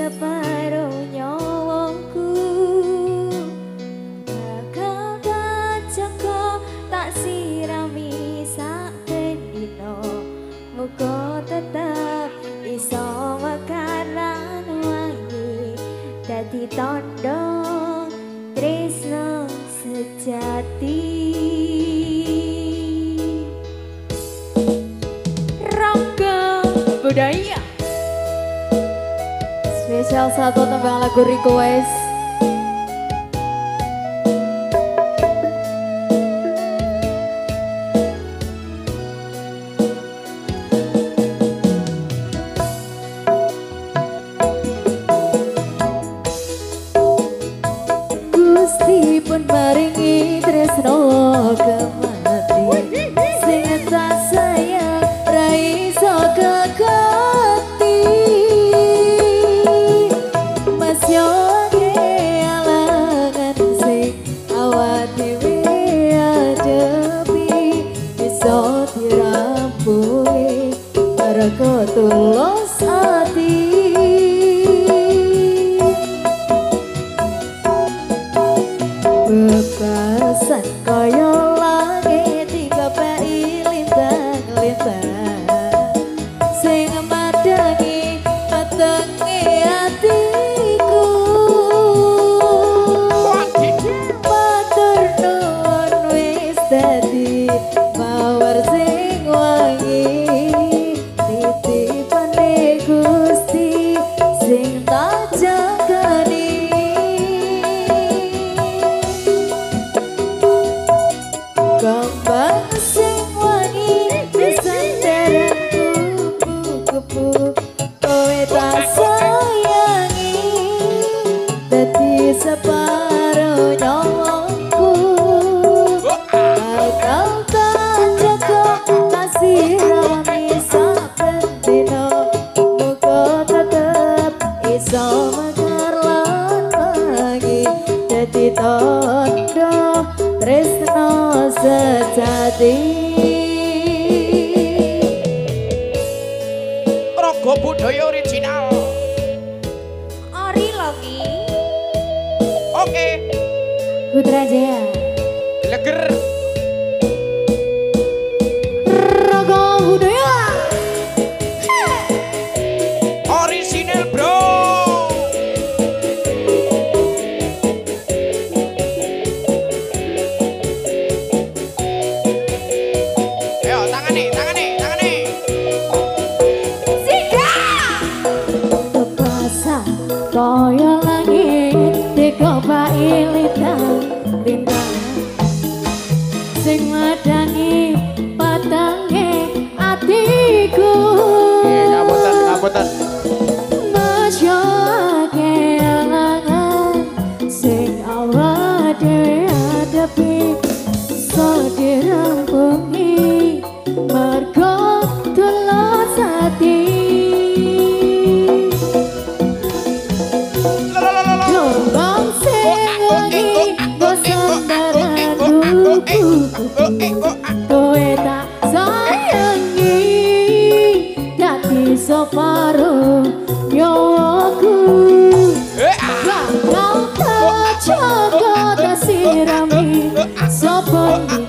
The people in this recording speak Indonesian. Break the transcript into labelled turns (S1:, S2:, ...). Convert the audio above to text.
S1: separo nyawaku bakal tak joko tak sirami sak bendino muga tetep iso mekaran wangi dadi tondo tresno sejati. Budaya spesial satu tembang lagu request. Gusti pun maringi tresno kemati sing tak sayang rai iso kekati mas yo alangan sing awak dhewe adepi iso dirampuni mergo tulus ati. Bebasan kaya langit tiga pai lintang-lintang sing madangi petenge atiku matur nuwun wis dadi mawar sing wangi titipane Gusti sing tak jagani. Kembang sing wangi sandera kupu-kupu kowe tak sayangi dadi separo nyawaku bakal tak jaga kasih rami saben dina muga tetep iso mekar lan wangi dadi tondo tresno sejati.
S2: Rogo budaya original.
S1: Ori lagi.
S2: Oke.
S1: Putra Jaya.
S2: Leger.
S1: Rogo budaya.
S2: Original bro.
S1: Kaya langit tiga pai lintang-lintang sing madangi patange atiku
S2: Ngapunten
S1: masya kelangan sing awak dhewe adepi iso dirampungi mergo tulus ati. Kowe tak sayangi dadi separo nyawaku bakal tak jaga tak sirami sapa